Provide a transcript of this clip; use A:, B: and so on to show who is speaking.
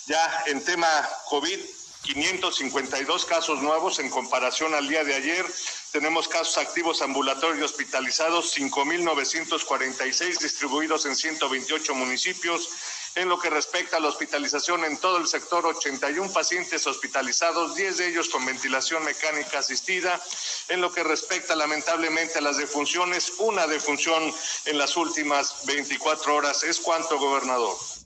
A: Ya en tema COVID, 552 casos nuevos en comparación al día de ayer. Tenemos casos activos ambulatorios y hospitalizados, 5,946 distribuidos en 128 municipios. En lo que respecta a la hospitalización en todo el sector, 81 pacientes hospitalizados, 10 de ellos con ventilación mecánica asistida. En lo que respecta lamentablemente a las defunciones, una defunción en las últimas 24 horas. Es cuanto, gobernador.